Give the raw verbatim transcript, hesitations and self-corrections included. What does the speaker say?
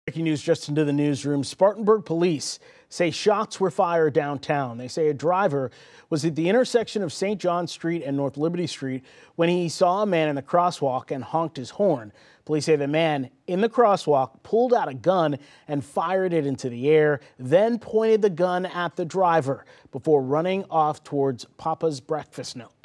Breaking news just into the newsroom. Spartanburg police say shots were fired downtown. They say a driver was at the intersection of Saint John Street and North Liberty Street when he saw a man in the crosswalk and honked his horn. Police say the man in the crosswalk pulled out a gun and fired it into the air, then pointed the gun at the driver before running off towards Papa's breakfast nook.